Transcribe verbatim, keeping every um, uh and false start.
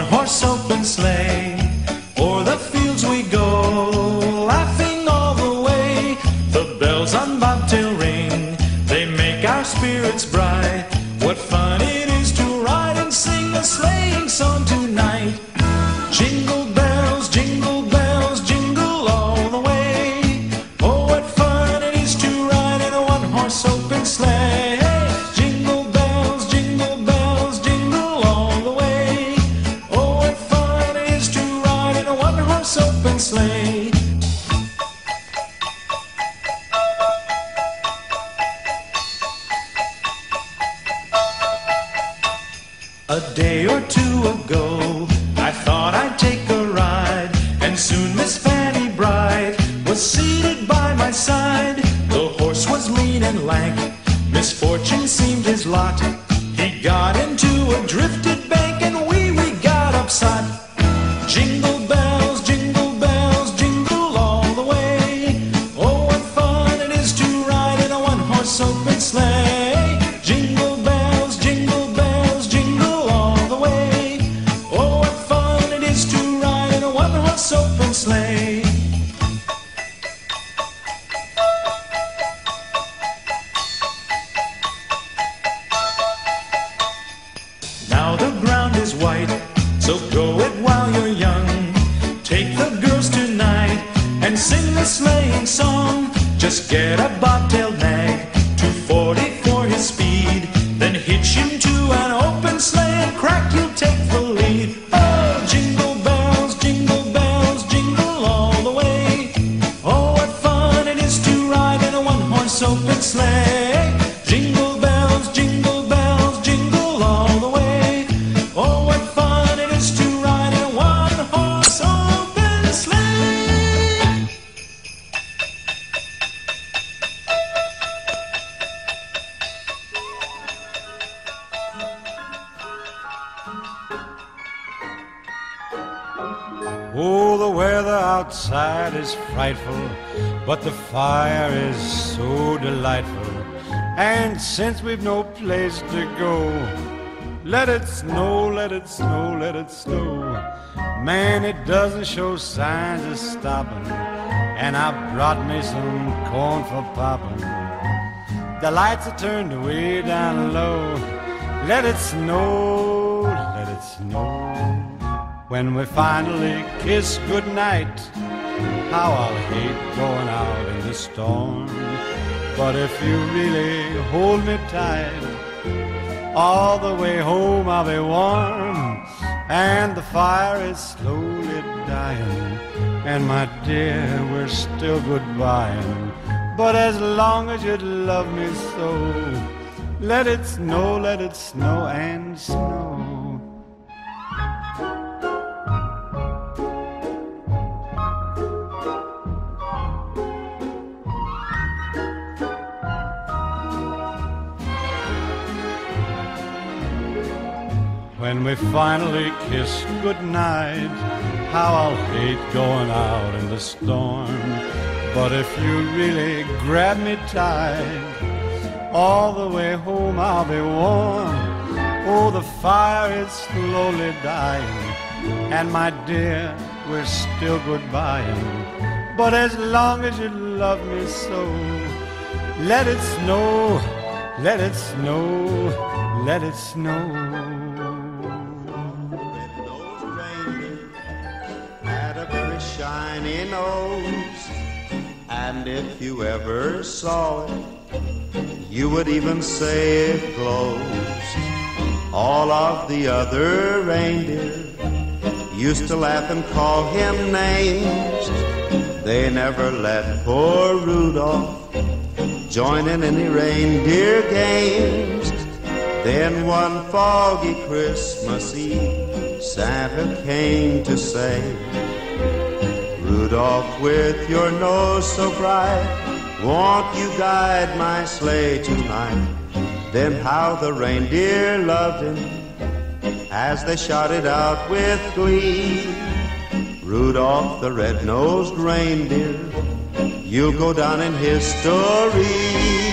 one-horse open sleigh. O'er the fields we go, laughing all the way. The bells on bobtail ring, they make our spirits bright. What fun it is to ride and sing a sleighing song tonight. Jingle bells, jingle bells, jingle all the way. Oh, what fun it is to ride in a one-horse open sleigh. Jingle bells, jingle bells, jingle all the way. Oh, what fun it is to ride in a one-horse open sleigh. A day or two ago, I thought I'd take a ride, and soon Miss Fanny Bright was seated by my side. The horse was lean and lank, misfortune seemed his lot. He got into a drifted bank, and we, we got upside. Jingle bells, jingle bells, jingle all the way. Oh, what fun it is to ride in a one-horse open sleigh. Jingle bells, jingle bells, jingle all the way. Oh, what fun it is to ride in a one-horse open sleigh. Now the ground is white, so go it while you're young. Take the girls tonight and sing the sleighing song. Just get a bobtailed nag, two forty for his speed. Then hitch him to an open sleigh and crack, you'll take the lead. Oh, jingle bells, jingle bells, jingle all the way. Oh, what fun it is to ride in a one-horse open sleigh. Jingle bells, jingle bells, jingle all the way. Oh, what fun it is to ride in a one-horse open sleigh. Oh, the weather outside is frightful, but the fire is so delightful. And since we've no place to go, let it snow, let it snow, let it snow. Man, it doesn't show signs of stopping, and I brought me some corn for popping. The lights are turned way down low. Let it snow, let it snow. When we finally kiss goodnight, how I'll hate going out in the storm. But if you really hold me tight, all the way home I'll be warm. And the fire is slowly dying, and my dear, we're still goodbying. But as long as you love me so, let it snow, let it snow and snow. When we finally kiss goodnight, how I'll hate going out in the storm. But if you really grab me tight, all the way home I'll be warm. Oh, the fire is slowly dying, and my dear, we're still goodbying. But as long as you love me so, let it snow, let it snow, let it snow. Shiny nose, and if you ever saw it, you would even say it glows. All of the other reindeer used to laugh and call him names. They never let poor Rudolph join in any reindeer games. Then one foggy Christmas Eve, Santa came to say, Rudolph, with your nose so bright, won't you guide my sleigh tonight? Then how the reindeer loved him as they shouted out with glee, Rudolph the red-nosed reindeer, you'll go down in history.